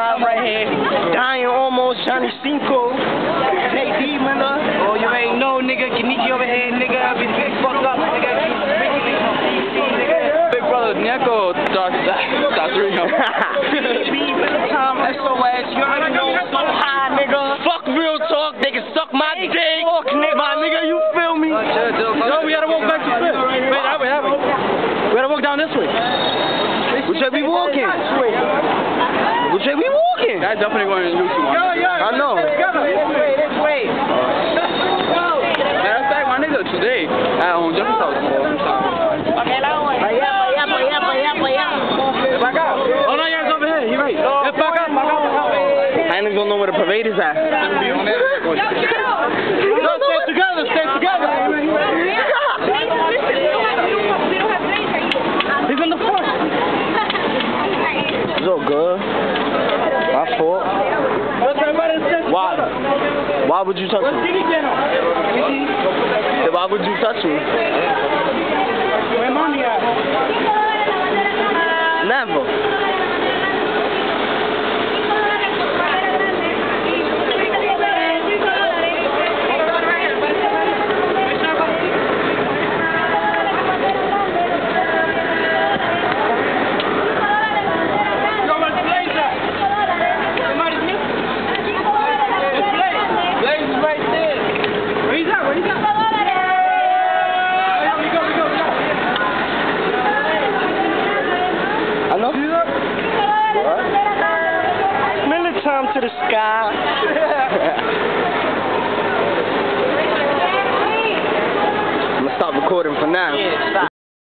Live right here. Dying almost, Johnny Cinco. JD, nigga. Oh, you ain't know, nigga. Kenichi over here, nigga. I be fucked up, nigga. Big brother Neko starts 3. Time SOS. You already know so high, nigga. Fuck real talk. They can suck my dick. Fuck, nigga. My nigga, you feel me? No, we gotta walk back to Fifth. Wait, we gotta walk down this way. Which way we walking? Which way we walking? That's definitely going to YouTube. I know. Matter of fact, my nigga, today, at Jeffrey's house. Oh, no, yeah, it's over here. You're right. Yeah, back up. I ain't don't know where the parade is at. No, stay together. He's in the front. It's all good. My fault. Why? Why would you touch me? Why would you touch me? Where mommy at? Never. Time to the sky. I'm gonna stop recording for now.